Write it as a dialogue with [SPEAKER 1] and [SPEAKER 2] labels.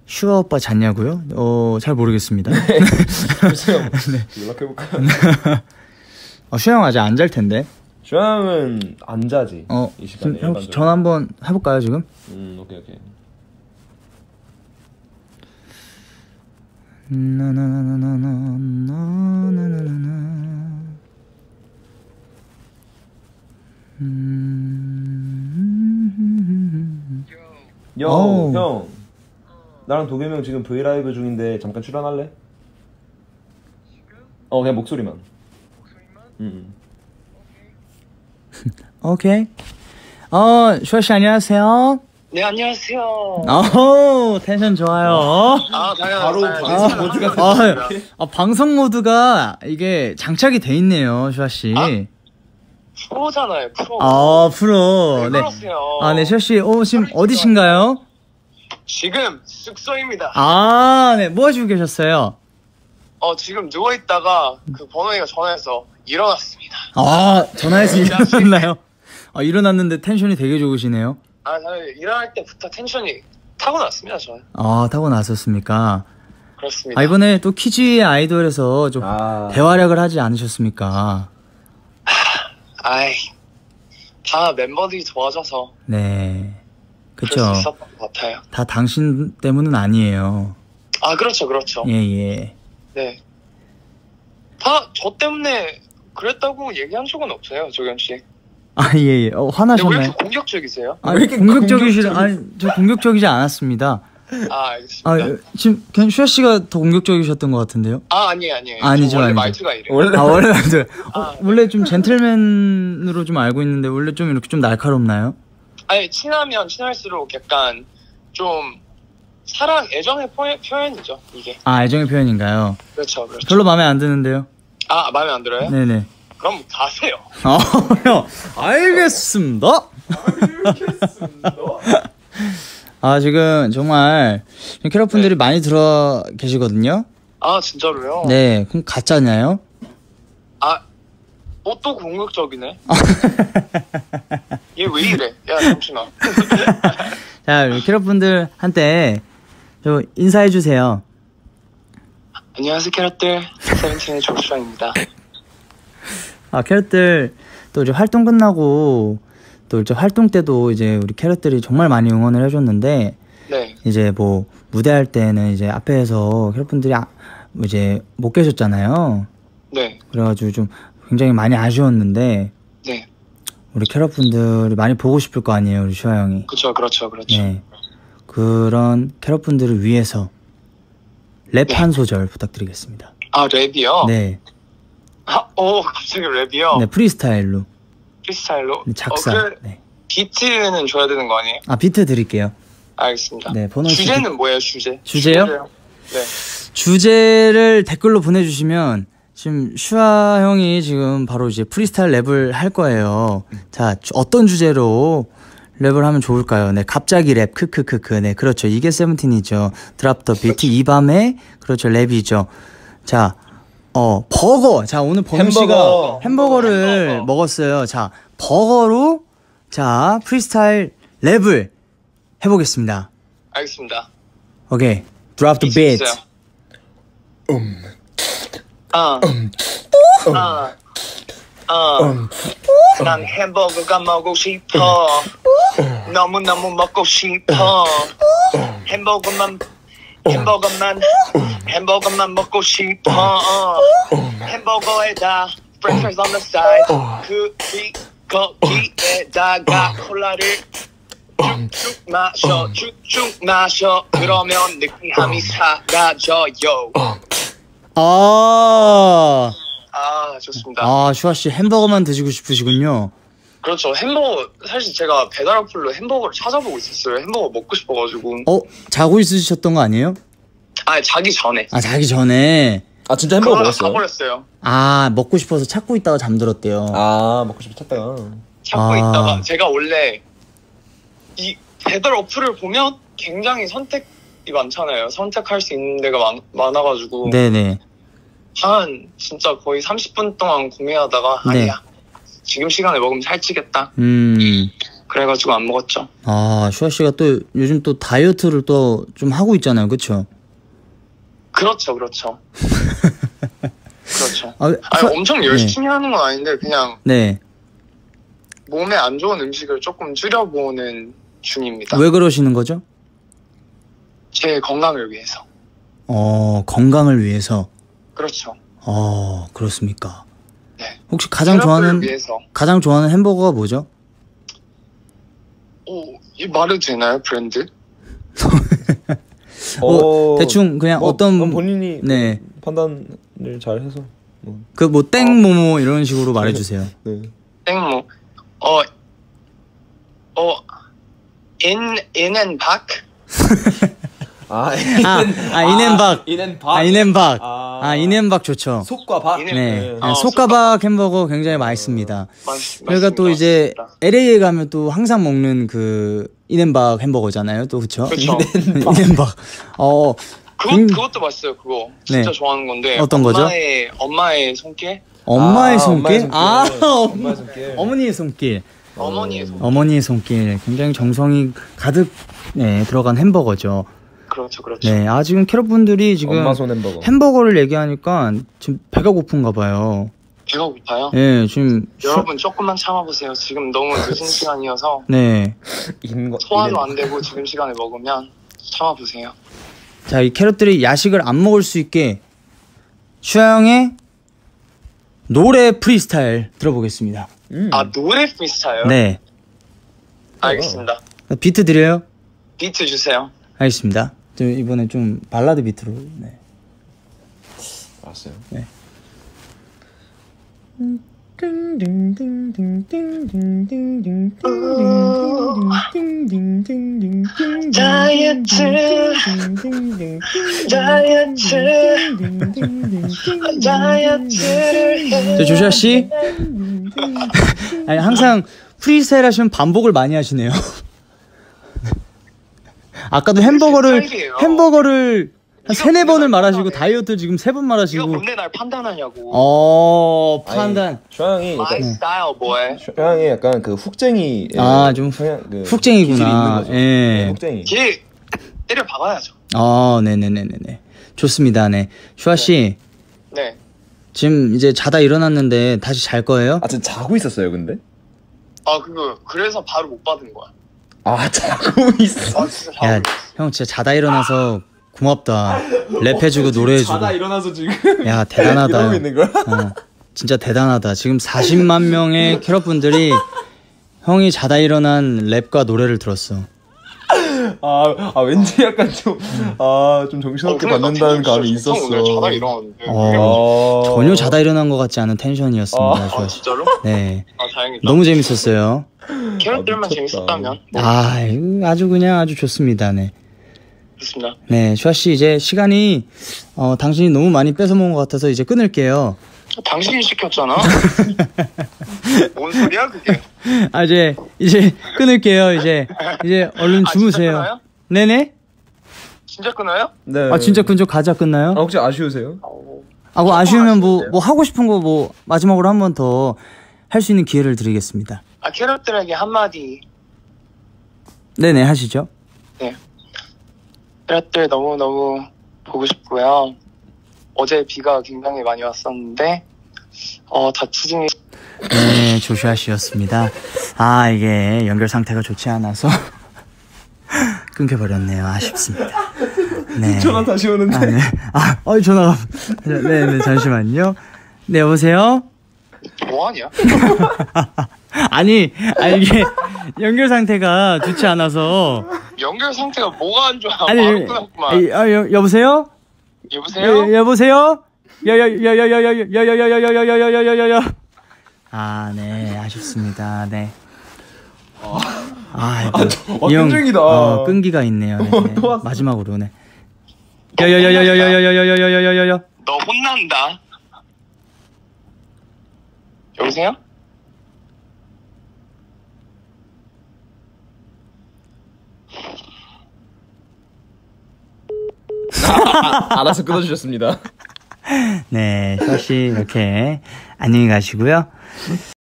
[SPEAKER 1] 슈아 오빠 잤냐고요? 잘 모르겠습니다.
[SPEAKER 2] 글쎄요.
[SPEAKER 1] 네.
[SPEAKER 2] 연락해볼까요?
[SPEAKER 1] 슈아 형 아직 안 잘 텐데.
[SPEAKER 2] 슈아 형은 안 자지. 이 시간에.
[SPEAKER 1] 형 전화 한번 해볼까요 지금?
[SPEAKER 2] 오케이. 형. 나랑 도겸이 형 지금 브이라이브 중인데 잠깐 출연할래? 그냥 목소리만.
[SPEAKER 1] 오케이. 슈아씨 안녕하세요.
[SPEAKER 3] 네, 안녕하세요.
[SPEAKER 1] 텐션 좋아요. 방송 모드가 이게 장착이 돼 있네요, 슈아씨.
[SPEAKER 3] 프로잖아요, 프로.
[SPEAKER 1] 프로.
[SPEAKER 3] 네. 그러세요.
[SPEAKER 1] 네, 슈아씨, 지금 어디신가요?
[SPEAKER 3] 지금 숙소입니다.
[SPEAKER 1] 네, 뭐 하시고 계셨어요?
[SPEAKER 3] 지금 누워있다가 그 번호이가 전화해서 일어났습니다.
[SPEAKER 1] 전화해서 일어났나요? 일어났는데 텐션이 되게 좋으시네요.
[SPEAKER 3] 저는 일어날 때부터 텐션이 타고났습니다, 저는.
[SPEAKER 1] 타고났었습니까?
[SPEAKER 3] 그렇습니다.
[SPEAKER 1] 이번에 또 퀴즈의 아이돌에서 좀 대활약을 하지 않으셨습니까?
[SPEAKER 3] 다 멤버들이 도와줘서.
[SPEAKER 1] 네. 그쵸.
[SPEAKER 3] 그럴 수 있었던 것 같아요.
[SPEAKER 1] 다 당신 때문은 아니에요.
[SPEAKER 3] 그렇죠.
[SPEAKER 1] 예.
[SPEAKER 3] 네. 다 저 때문에 그랬다고 얘기한 적은 없어요, 조겸씨.
[SPEAKER 1] 예. 화나셨나요?
[SPEAKER 3] 왜 이렇게 공격적이세요?
[SPEAKER 1] 왜 이렇게 저 공격적이지 않았습니다.
[SPEAKER 3] 알겠습니다.
[SPEAKER 1] 지금 그냥 슈아 씨가 더 공격적이셨던 것 같은데요?
[SPEAKER 3] 아니에요.
[SPEAKER 1] 아니죠.
[SPEAKER 3] 원래 말투가 이래요.
[SPEAKER 1] 원래 말투. 원래 좀 젠틀맨으로 좀 알고 있는데 원래 좀 이렇게 좀 날카롭나요?
[SPEAKER 3] 친하면 친할수록 약간 좀 사랑, 애정의 표현이죠, 이게.
[SPEAKER 1] 애정의 표현인가요?
[SPEAKER 3] 그렇죠.
[SPEAKER 1] 별로 마음에 안 드는데요?
[SPEAKER 3] 마음에 안 들어요?
[SPEAKER 1] 네네.
[SPEAKER 3] 그럼 가세요.
[SPEAKER 1] 형, 알겠습니다. 지금 정말 캐럿분들이 많이 들어 계시거든요.
[SPEAKER 3] 진짜로요?
[SPEAKER 1] 네, 그럼 가짜냐요?
[SPEAKER 3] 또 공격적이네. 얘 왜 이래? 야, 잠시만.
[SPEAKER 1] 자, 우리 캐럿분들한테 좀 인사해주세요.
[SPEAKER 3] 안녕하세요, 캐럿들. 세븐틴의 조슈아입니다.
[SPEAKER 1] 캐럿들 또 이제 활동 끝나고 또 이제 활동 때도 이제 우리 캐럿들이 정말 많이 응원을 해줬는데,
[SPEAKER 3] 네.
[SPEAKER 1] 이제 뭐 무대할 때는 이제 앞에서 캐럿분들이 이제 못 계셨잖아요.
[SPEAKER 3] 네.
[SPEAKER 1] 그래가지고 좀 굉장히 많이 아쉬웠는데,
[SPEAKER 3] 네.
[SPEAKER 1] 우리 캐럿분들이 많이 보고 싶을 거 아니에요, 우리 슈아 형이.
[SPEAKER 3] 그렇죠.
[SPEAKER 1] 네. 그런 캐럿분들을 위해서 랩 한 소절 부탁드리겠습니다.
[SPEAKER 3] 랩이요?
[SPEAKER 1] 네.
[SPEAKER 3] 갑자기 랩이요?
[SPEAKER 1] 네, 프리스타일로.
[SPEAKER 3] 프리스타일로?
[SPEAKER 1] 작사. 네.
[SPEAKER 3] 비트는 줘야 되는 거 아니에요?
[SPEAKER 1] 비트 드릴게요.
[SPEAKER 3] 알겠습니다.
[SPEAKER 1] 네,
[SPEAKER 3] 주제는 뭐예요, 주제?
[SPEAKER 1] 주제요?
[SPEAKER 3] 네.
[SPEAKER 1] 주제를 댓글로 보내주시면 지금 슈아 형이 지금 바로 이제 프리스타일 랩을 할 거예요. 자, 어떤 주제로 랩을 하면 좋을까요? 네, 갑자기 랩, 크크크크. 네, 그렇죠. 이게 세븐틴이죠. 드랍 더 비트, 이 밤에, 그렇죠. 랩이죠. 자, 버거. 자, 오늘 범 씨가 햄버거를 먹었어요. 자, 버거로, 자, 프리스타일 랩을 해보겠습니다.
[SPEAKER 3] 알겠습니다.
[SPEAKER 1] 오케이. 드랍 더 비트.
[SPEAKER 3] 난 햄버거가 먹고 싶어. 너무너무 먹고 싶어. 햄버거만 먹고 싶어. 햄버거에다 French fries on the side. 거기에다가 콜라를 쭉쭉 마셔. 그러면 느끼함이 사라져요. 좋습니다.
[SPEAKER 1] 슈아씨 햄버거만 드시고 싶으시군요.
[SPEAKER 3] 그렇죠. 햄버거, 사실 제가 배달 어플로 햄버거를 찾아보고 있었어요. 햄버거 먹고 싶어가지고.
[SPEAKER 1] 자고 있으셨던 거 아니에요?
[SPEAKER 3] 자기 전에.
[SPEAKER 1] 자기 전에.
[SPEAKER 2] 진짜 햄버거 먹었어요?
[SPEAKER 3] 가버렸어요.
[SPEAKER 1] 먹고 싶어서 찾고 있다가 잠들었대요.
[SPEAKER 2] 먹고 싶어 찾다가.
[SPEAKER 3] 찾고 있다가, 제가 원래 이 배달 어플을 보면 굉장히 선택이 많잖아요. 선택할 수 있는 데가 많아가지고.
[SPEAKER 1] 네네.
[SPEAKER 3] 진짜 거의 30분 동안 고민하다가, 아니야. 지금 시간에 먹으면 살찌겠다. 그래가지고 안 먹었죠.
[SPEAKER 1] 아, 슈아 씨가 또 요즘 또 다이어트를 또 좀 하고 있잖아요, 그렇죠?
[SPEAKER 3] 그렇죠. 그렇죠.
[SPEAKER 1] 아,
[SPEAKER 3] 아니, 엄청 열심히 하는 건 아닌데 그냥
[SPEAKER 1] 네.
[SPEAKER 3] 몸에 안 좋은 음식을 조금 줄여보는 중입니다.
[SPEAKER 1] 왜 그러시는 거죠?
[SPEAKER 3] 제 건강을 위해서.
[SPEAKER 1] 건강을 위해서.
[SPEAKER 3] 그렇죠.
[SPEAKER 1] 그렇습니까?
[SPEAKER 3] 네.
[SPEAKER 1] 혹시 가장 좋아하는 햄버거가 뭐죠?
[SPEAKER 3] 이 말해도 되나요, 브랜드?
[SPEAKER 1] 대충 그냥 어떤
[SPEAKER 2] 본인이
[SPEAKER 1] 네.
[SPEAKER 2] 판단을 잘 해서
[SPEAKER 1] 그 뭐 땡모모 이런 식으로 말해주세요.
[SPEAKER 2] 네.
[SPEAKER 3] 땡모. 인앤박?
[SPEAKER 1] 인앤박 좋죠.
[SPEAKER 2] 속과 박.
[SPEAKER 1] 네. 속과 박 햄버거 굉장히 맛있습니다. 저희가 또 이제 LA에 가면 또 항상 먹는 그 인앤박 햄버거잖아요. 또 그쵸? 인앤박.
[SPEAKER 3] 그것도 맛있어요. 그거 진짜
[SPEAKER 1] 네.
[SPEAKER 3] 좋아하는 건데.
[SPEAKER 1] 어떤 거죠?
[SPEAKER 3] 엄마의 손길?
[SPEAKER 1] 엄마의 손길?
[SPEAKER 2] 엄마의 손길.
[SPEAKER 1] 어머니의 손길.
[SPEAKER 3] 어머니의
[SPEAKER 1] 손길. 굉장히 정성이 가득 들어간 햄버거죠.
[SPEAKER 3] 그렇죠.
[SPEAKER 1] 네, 지금 캐럿분들이 지금
[SPEAKER 2] 엄마 손 햄버거.
[SPEAKER 1] 햄버거를 얘기하니까 지금 배가 고픈가 봐요.
[SPEAKER 3] 배가 고파요?
[SPEAKER 1] 네, 지금
[SPEAKER 3] 여러분 조금만 참아보세요. 지금 너무 늦은 시간이어서
[SPEAKER 1] 네.
[SPEAKER 3] 소화도 안 되고 지금 시간에 먹으면 참아보세요.
[SPEAKER 1] 자, 이 캐럿들이 야식을 안 먹을 수 있게 슈아 형의 노래 프리스타일 들어보겠습니다.
[SPEAKER 3] 노래 프리스타일?
[SPEAKER 1] 네.
[SPEAKER 3] 알겠습니다.
[SPEAKER 1] 비트 드려요?
[SPEAKER 3] 비트 주세요.
[SPEAKER 1] 알겠습니다. 저 이번에 좀 발라드 비트로. 네.
[SPEAKER 2] 알았어요.
[SPEAKER 1] 네. 저 조슈아 씨, 아니 항상 프리스타일 하시면 반복을 많이 하시네요. 아까도 햄버거를 한 3-4번을 말하시고 다이어트 지금 3번 말하시고.
[SPEAKER 3] 이거 뭔데 날 판단하냐고.
[SPEAKER 1] 판단.
[SPEAKER 2] 슈아형이
[SPEAKER 3] My style boy.
[SPEAKER 2] 슈아형이 약간 그 훅쟁이.
[SPEAKER 1] 좀
[SPEAKER 2] 그
[SPEAKER 1] 훅쟁이구나.
[SPEAKER 2] 예. 훅쟁이.
[SPEAKER 3] 걔 때려 박아야죠.
[SPEAKER 1] 네네네네. 좋습니다. 네. 슈아 씨.
[SPEAKER 3] 네.
[SPEAKER 1] 지금 이제 자다 일어났는데 다시 잘 거예요?
[SPEAKER 2] 지금 자고 있었어요, 근데?
[SPEAKER 3] 그래서 바로 못 받은 거야.
[SPEAKER 2] 자고 있어.
[SPEAKER 3] 진짜 자고
[SPEAKER 1] 야,
[SPEAKER 3] 있어.
[SPEAKER 1] 형 진짜 자다 일어나서 고맙다. 랩해주고 노래해주고.
[SPEAKER 2] 자다 일어나서 지금.
[SPEAKER 1] 야, 대단하다.
[SPEAKER 2] 이러고 있는 거야?
[SPEAKER 1] 진짜 대단하다. 지금 40만 명의 캐럿분들이 형이 자다 일어난 랩과 노래를 들었어.
[SPEAKER 2] 왠지 약간 좀 정신없게 받는다는 감이 있었어.
[SPEAKER 3] 오늘 자다 일어났는데.
[SPEAKER 1] 전혀 자다 일어난 것 같지 않은 텐션이었습니다.
[SPEAKER 3] 진짜로?
[SPEAKER 1] 네.
[SPEAKER 3] 다행이다.
[SPEAKER 1] 너무 재밌었어요.
[SPEAKER 3] 캐럿들만 재밌었다면.
[SPEAKER 1] 아주 좋습니다. 네.
[SPEAKER 3] 좋습니다.
[SPEAKER 1] 네, 슈아 씨 이제 시간이 당신이 너무 많이 뺏어 먹은 것 같아서 이제 끊을게요.
[SPEAKER 3] 당신이 시켰잖아. 뭔 소리야 그게?
[SPEAKER 1] 이제 끊을게요. 이제 얼른 주무세요.
[SPEAKER 3] 진짜 끊어요?
[SPEAKER 1] 네네.
[SPEAKER 3] 진짜 끊어요?
[SPEAKER 2] 네.
[SPEAKER 1] 진짜 끊죠. 가자 끝나요?
[SPEAKER 2] 혹시 아쉬우세요?
[SPEAKER 1] 뭐 아쉬우면 뭐 하고 싶은 거 뭐 마지막으로 한 번 더 할 수 있는 기회를 드리겠습니다.
[SPEAKER 3] 캐럿들에게 한마디.
[SPEAKER 1] 네네, 하시죠.
[SPEAKER 3] 네. 캐럿들 너무 보고 싶고요. 어제 비가 굉장히 많이 왔었는데 다치지.
[SPEAKER 1] 네, 조슈아 씨였습니다. 이게 연결 상태가 좋지 않아서 끊겨버렸네요. 아쉽습니다. 네.
[SPEAKER 2] 전화 다시 오는데.
[SPEAKER 1] 네. 전화가. 네, 잠시만요. 네, 여보세요?
[SPEAKER 3] 뭐하냐?
[SPEAKER 1] 이게 연결 상태가 좋지 않아서.
[SPEAKER 3] 연결 상태가 뭐가 안 좋아?
[SPEAKER 1] 여보세요?
[SPEAKER 3] 여보세요?
[SPEAKER 1] 여보세요? 네, 아쉽습니다. 네.
[SPEAKER 2] 끈적이다.
[SPEAKER 1] 끈기가 있네요. 네. 마지막으로, 네.
[SPEAKER 3] 너 혼난다. 여보세요?
[SPEAKER 2] 알아서 끊어주셨습니다.
[SPEAKER 1] 네, 슈아 씨 이렇게 안녕히 가시고요.